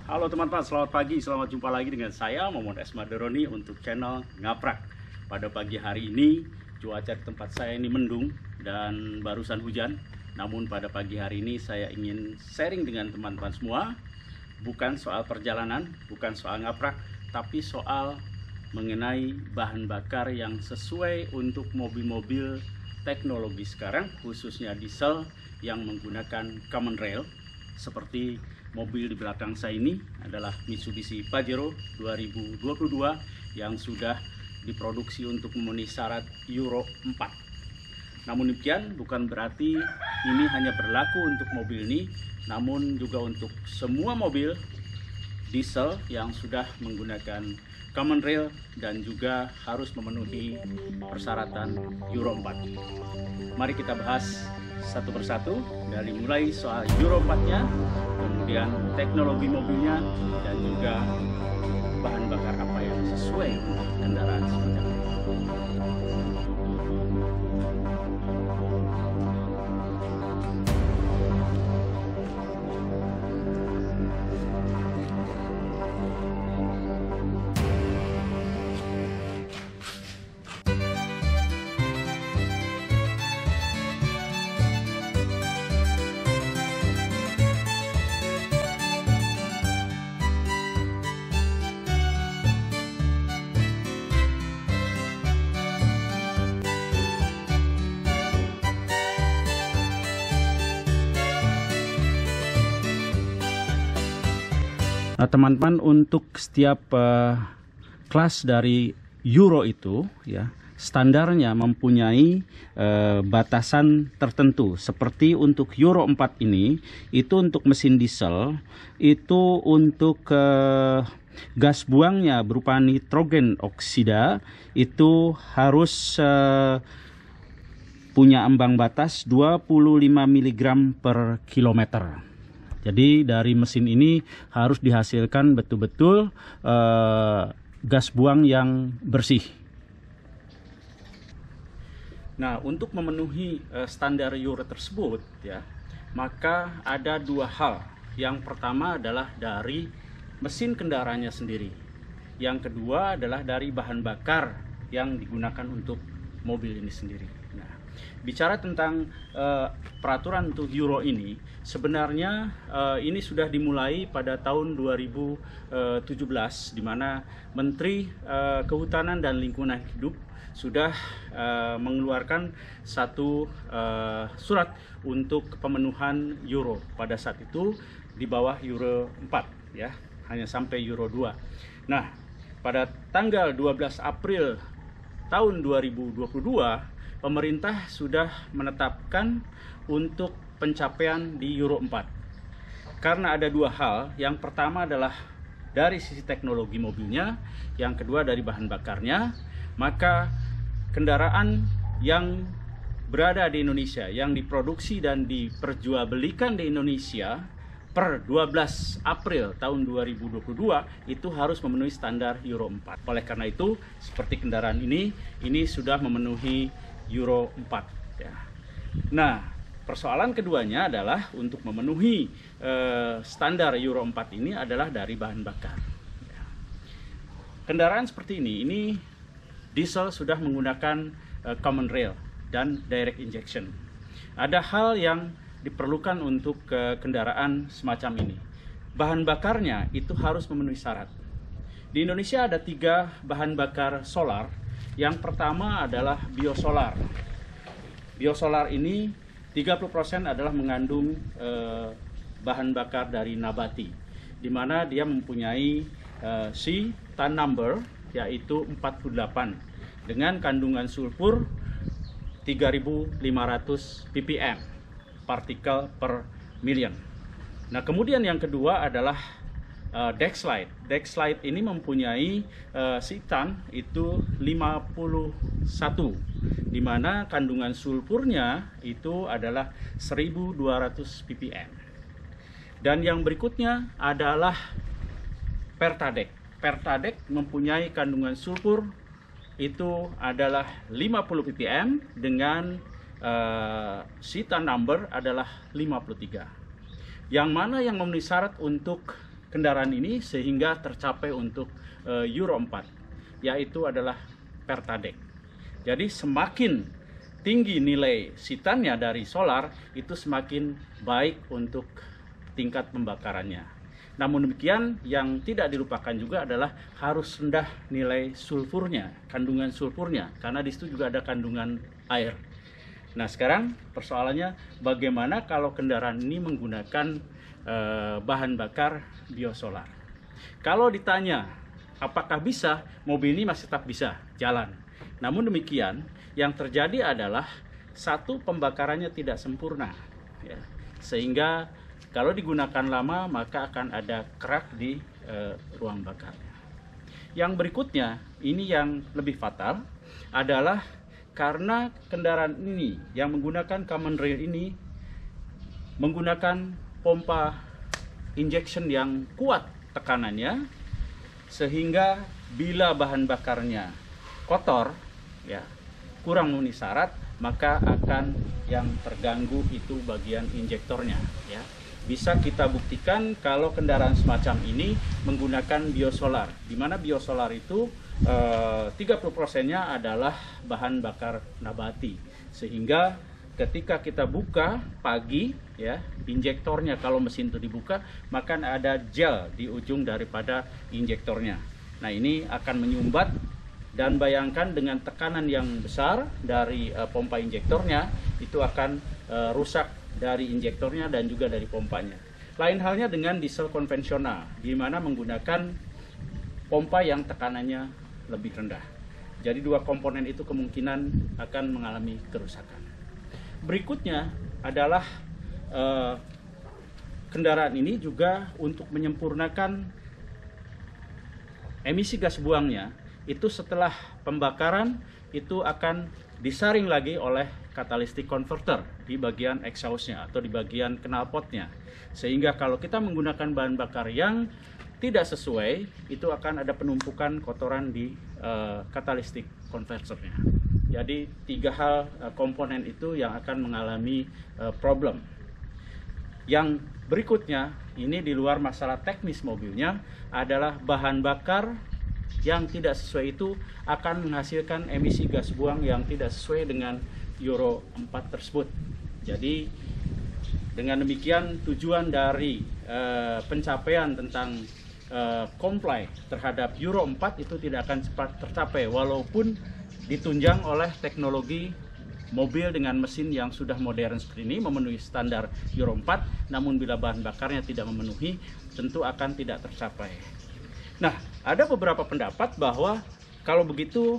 Halo teman-teman, selamat pagi, selamat jumpa lagi dengan saya Momon Esmaderoni untuk channel Ngaprak. Pada pagi hari ini cuaca di tempat saya ini mendung dan barusan hujan. Namun pada pagi hari ini saya ingin sharing dengan teman-teman semua, bukan soal perjalanan, bukan soal ngaprak, tapi soal mengenai bahan bakar yang sesuai untuk mobil-mobil teknologi sekarang, khususnya diesel yang menggunakan common rail. Seperti mobil di belakang saya ini adalah Mitsubishi Pajero 2022 yang sudah diproduksi untuk memenuhi syarat Euro 4. Namun demikian bukan berarti ini hanya berlaku untuk mobil ini, namun juga untuk semua mobil diesel yang sudah menggunakan common rail dan juga harus memenuhi persyaratan Euro 4. Mari kita bahas satu persatu, dari mulai soal Euro 4-nya, kemudian teknologi mobilnya, dan juga bahan bakar apa yang sesuai untuk kendaraan semacam ini. Nah, teman-teman, untuk setiap kelas dari Euro itu ya, standarnya mempunyai batasan tertentu. Seperti untuk Euro 4 ini, itu untuk mesin diesel, itu untuk gas buangnya berupa nitrogen oksida itu harus punya ambang batas 25 mg per kilometer. Jadi dari mesin ini harus dihasilkan betul-betul gas buang yang bersih. Nah, untuk memenuhi standar Euro tersebut ya, maka ada dua hal. Yang pertama adalah dari mesin kendaraannya sendiri. Yang kedua adalah dari bahan bakar yang digunakan untuk mobil ini sendiri. Nah, bicara tentang peraturan untuk Euro ini, sebenarnya ini sudah dimulai pada tahun 2017, di mana Menteri Kehutanan dan Lingkungan Hidup sudah mengeluarkan satu surat untuk pemenuhan Euro. Pada saat itu di bawah Euro 4 ya, hanya sampai Euro 2. Nah, pada tanggal 12 April tahun 2022 pemerintah sudah menetapkan untuk pencapaian di Euro 4. Karena ada dua hal. Yang pertama adalah dari sisi teknologi mobilnya, yang kedua dari bahan bakarnya. Maka kendaraan yang berada di Indonesia, yang diproduksi dan diperjualbelikan di Indonesia per 12 April tahun 2022 itu harus memenuhi standar Euro 4. Oleh karena itu, seperti kendaraan ini sudah memenuhi Euro 4 ya. Nah, persoalan keduanya adalah untuk memenuhi standar Euro 4 ini adalah dari bahan bakar ya. Kendaraan seperti ini diesel sudah menggunakan common rail dan direct injection. Ada hal yang diperlukan untuk kendaraan semacam ini. Bahan bakarnya itu harus memenuhi syarat. Di Indonesia ada 3 bahan bakar solar. Yang pertama adalah biosolar. Biosolar ini 30% adalah mengandung bahan bakar dari nabati, di mana dia mempunyai tan number yaitu 48 dengan kandungan sulfur 3.500 ppm partikel per million. Nah, kemudian yang kedua adalah Dexlite. Dexlite ini mempunyai tan itu 51, di mana kandungan sulfurnya itu adalah 1.200 ppm. Dan yang berikutnya adalah Pertadec. Pertadec mempunyai kandungan sulfur itu adalah 50 ppm dengan tan number adalah 53. Yang mana yang memenuhi syarat untuk kendaraan ini sehingga tercapai untuk Euro 4, yaitu adalah Pertadec. Jadi semakin tinggi nilai sitannya dari solar, itu semakin baik untuk tingkat pembakarannya. Namun demikian, yang tidak dilupakan juga adalah harus rendah nilai sulfurnya, kandungan sulfurnya, karena di situ juga ada kandungan air. Nah, sekarang persoalannya bagaimana kalau kendaraan ini menggunakan bahan bakar biosolar. Kalau ditanya apakah bisa, mobil ini masih tetap bisa jalan. Namun demikian, yang terjadi adalah satu, pembakarannya tidak sempurna, ya. Sehingga kalau digunakan lama maka akan ada kerak di ruang bakarnya. Yang berikutnya, ini yang lebih fatal, adalah karena kendaraan ini yang menggunakan common rail ini menggunakan pompa injection yang kuat tekanannya, sehingga bila bahan bakarnya kotor, ya, kurang memenuhi syarat, maka akan yang terganggu itu bagian injektornya, ya. Bisa kita buktikan kalau kendaraan semacam ini menggunakan biosolar, di mana biosolar itu 30%-nya adalah bahan bakar nabati, sehingga ketika kita buka pagi, ya, injektornya kalau mesin itu dibuka, maka ada gel di ujung daripada injektornya. Nah, ini akan menyumbat, dan bayangkan dengan tekanan yang besar dari pompa injektornya, itu akan rusak dari injektornya dan juga dari pompanya. Lain halnya dengan diesel konvensional, di mana menggunakan pompa yang tekanannya lebih rendah. Jadi dua komponen itu kemungkinan akan mengalami kerusakan. Berikutnya adalah kendaraan ini juga untuk menyempurnakan emisi gas buangnya, itu setelah pembakaran itu akan disaring lagi oleh catalytic converter di bagian exhaustnya atau di bagian knalpotnya, sehingga kalau kita menggunakan bahan bakar yang tidak sesuai, itu akan ada penumpukan kotoran di catalytic converternya. Jadi tiga hal komponen itu yang akan mengalami problem. Yang berikutnya, ini di luar masalah teknis mobilnya, adalah bahan bakar yang tidak sesuai itu akan menghasilkan emisi gas buang yang tidak sesuai dengan Euro 4 tersebut. Jadi dengan demikian tujuan dari pencapaian tentang comply terhadap Euro 4 itu tidak akan cepat tercapai, walaupun ditunjang oleh teknologi mobil dengan mesin yang sudah modern seperti ini memenuhi standar Euro 4, namun bila bahan bakarnya tidak memenuhi, tentu akan tidak tercapai. Nah, ada beberapa pendapat bahwa kalau begitu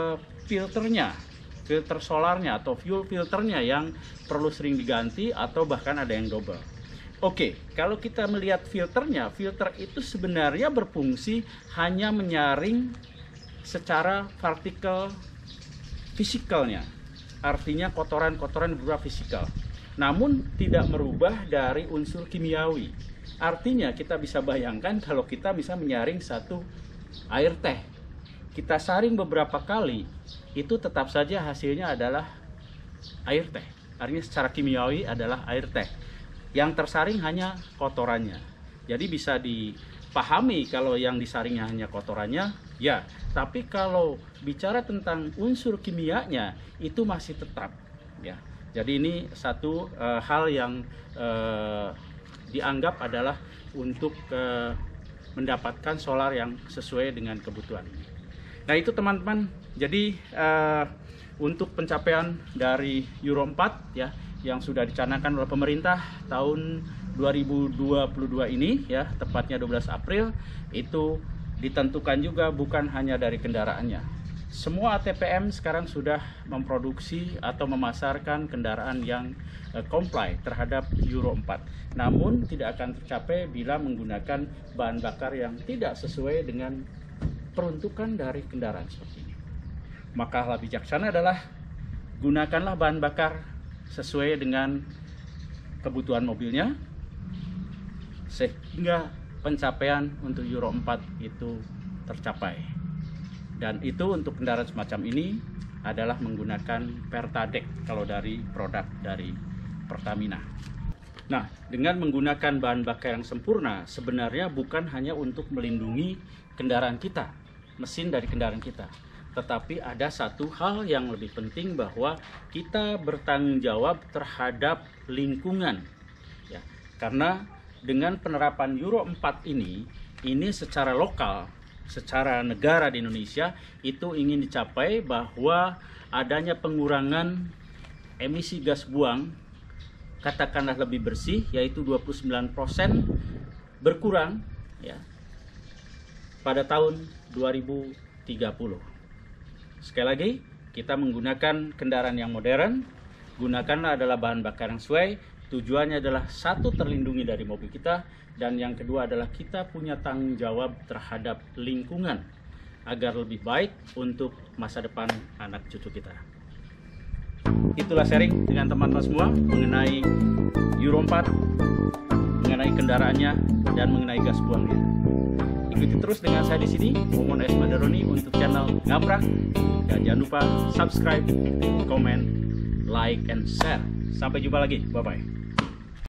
filter solarnya atau fuel filternya yang perlu sering diganti atau bahkan ada yang double. Oke, kalau kita melihat filternya, filter itu sebenarnya berfungsi hanya menyaring secara partikel fisikalnya, artinya kotoran-kotoran berupa fisikal, namun tidak merubah dari unsur kimiawi. Artinya kita bisa bayangkan kalau kita bisa menyaring satu air teh, kita saring beberapa kali, itu tetap saja hasilnya adalah air teh. Artinya secara kimiawi adalah air teh. Yang tersaring hanya kotorannya. Jadi bisa dipahami kalau yang disaringnya hanya kotorannya, ya. Tapi kalau bicara tentang unsur kimianya, itu masih tetap, ya. Jadi ini satu hal yang dianggap adalah untuk mendapatkan solar yang sesuai dengan kebutuhan ini. Nah, itu teman-teman. Jadi untuk pencapaian dari Euro 4, ya, yang sudah dicanangkan oleh pemerintah tahun 2022 ini, ya, tepatnya 12 April, itu ditentukan juga bukan hanya dari kendaraannya. Semua ATPM sekarang sudah memproduksi atau memasarkan kendaraan yang comply terhadap Euro 4. Namun tidak akan tercapai bila menggunakan bahan bakar yang tidak sesuai dengan peruntukan dari kendaraan seperti ini. Maka hal bijaksana adalah gunakanlah bahan bakar sesuai dengan kebutuhan mobilnya, sehingga pencapaian untuk Euro 4 itu tercapai. Dan itu untuk kendaraan semacam ini adalah menggunakan Pertadec kalau dari produk dari Pertamina. Nah, dengan menggunakan bahan bakar yang sempurna, sebenarnya bukan hanya untuk melindungi kendaraan kita, mesin dari kendaraan kita, tetapi ada satu hal yang lebih penting, bahwa kita bertanggung jawab terhadap lingkungan. Ya, karena dengan penerapan Euro 4 ini secara lokal, secara negara di Indonesia, itu ingin dicapai bahwa adanya pengurangan emisi gas buang, katakanlah lebih bersih, yaitu 29% berkurang ya pada tahun 2030. Sekali lagi, kita menggunakan kendaraan yang modern, gunakanlah adalah bahan bakar yang sesuai. Tujuannya adalah satu, terlindungi dari mobil kita, dan yang kedua adalah kita punya tanggung jawab terhadap lingkungan agar lebih baik untuk masa depan anak cucu kita. Itulah sharing dengan teman-teman semua mengenai Euro 4, mengenai kendaraannya, dan mengenai gas buangnya. Ikuti terus dengan saya di sini, Momon S. Mandaroni, untuk channel Ngabrak. Dan jangan lupa subscribe, komen, like, and share. Sampai jumpa lagi. Bye-bye.